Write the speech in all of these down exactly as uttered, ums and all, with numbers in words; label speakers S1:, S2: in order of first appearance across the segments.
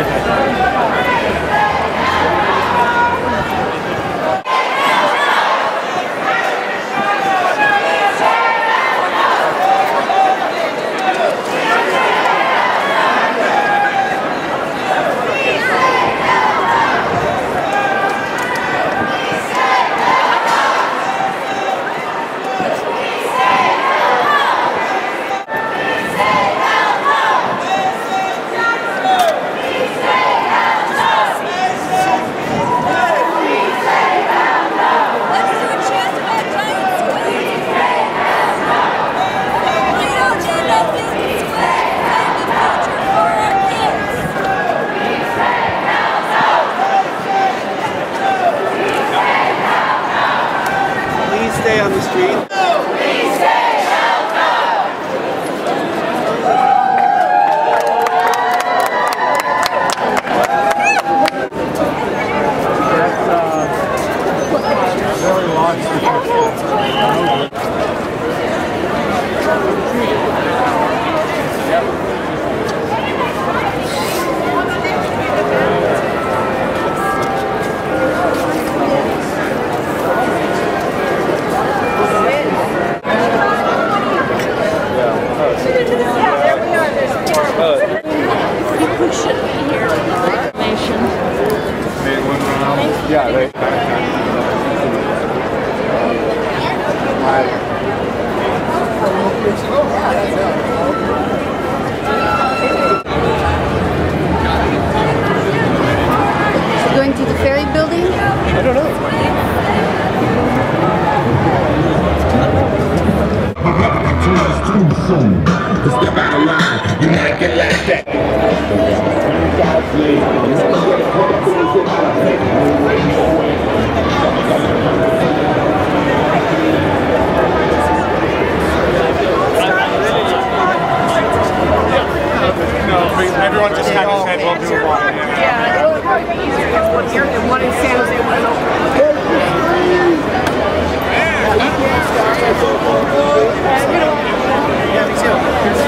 S1: Stay on the street. We stay welcome. That's uh, very long street. Yeah, they.
S2: Going to the ferry building?
S1: I don't know.
S3: Step out of line, you might get laughed at.
S1: Everyone just kind of said we'll do one.
S4: Yeah, it would probably be easier to have one here than one in San Jose, one in Oakland.
S1: Yeah, me too.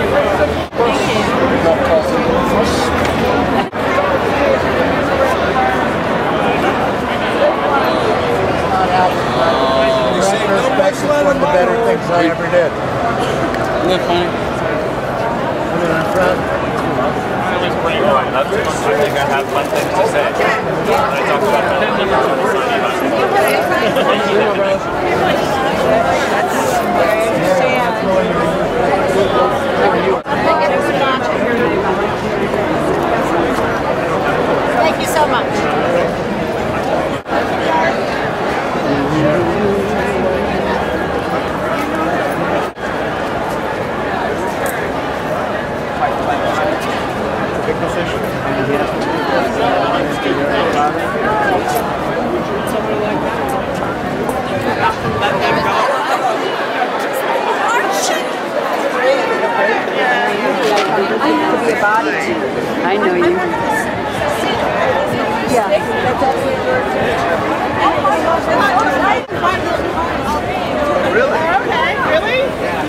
S5: One of the better things I ever did.
S1: Isn't that funny?
S5: Put it in front.
S6: I was pretty wrong. That's just, I think I have fun things to say. I talked about that.
S2: Thank you so much. I know you. Yeah.
S1: Really?
S4: Okay, really?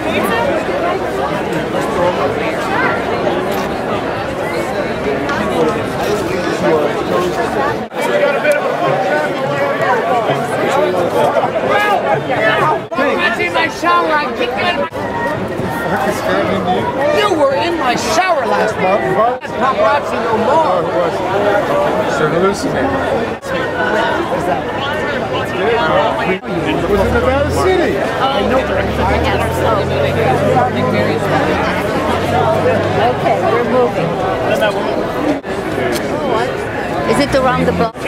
S7: I was in my shower, I kicked it. You were in my shower last month. Paparazzi no more.
S5: It's an hallucinating. It was in Nevada City.
S2: Okay, we're moving. Is it around the block?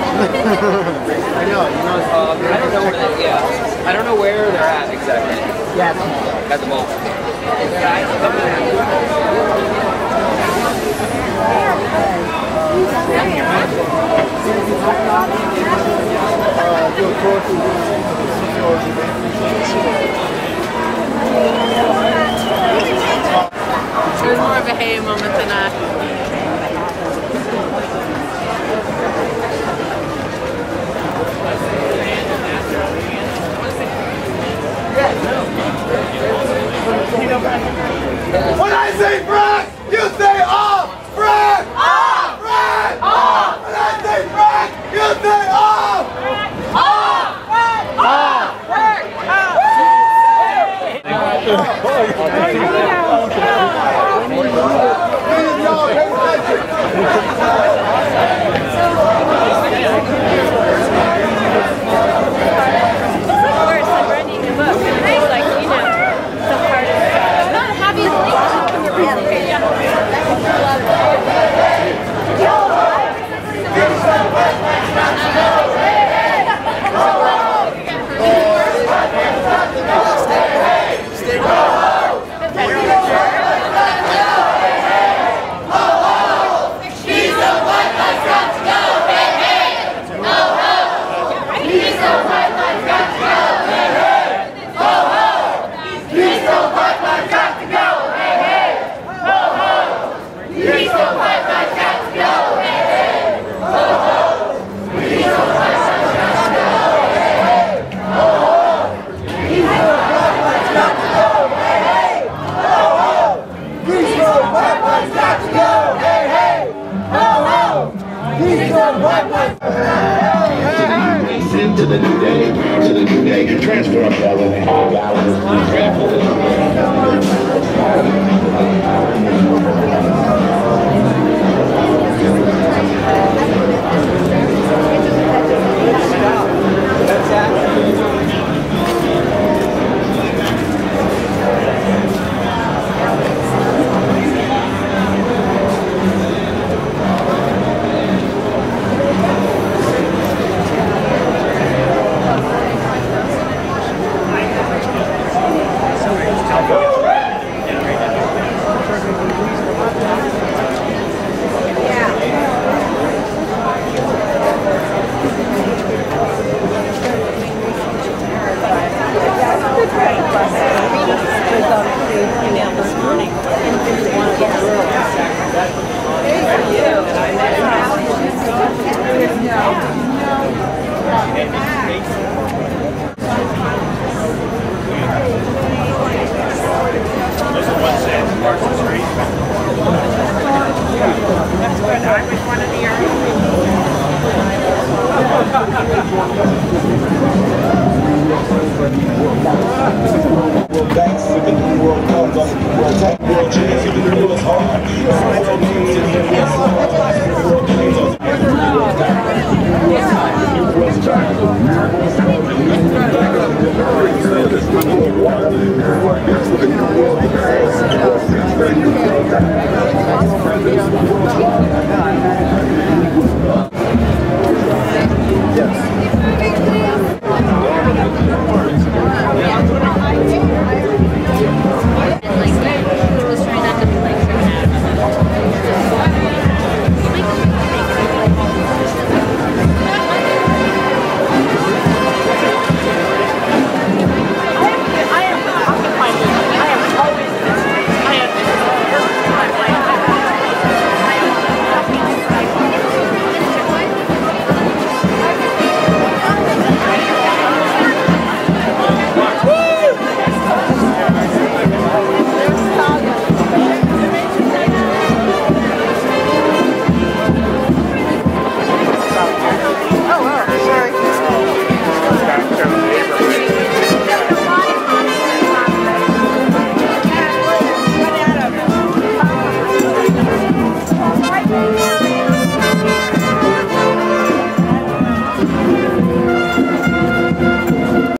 S6: I know, you know, um, I don't know where, yeah, I don't know where they're at exactly.
S5: Yes.
S6: Got the ball.
S2: It was more of a hey moment than a...
S1: When I say frag, you say off! Frag! Off! Frag! Off! When I say frag, you say off! Off! Frag! Off! Frag!
S3: To the new day, to the new day, transfer up that